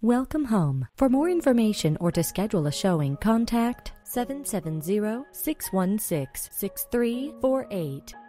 Welcome home. For more information or to schedule a showing, contact 770-616-6348.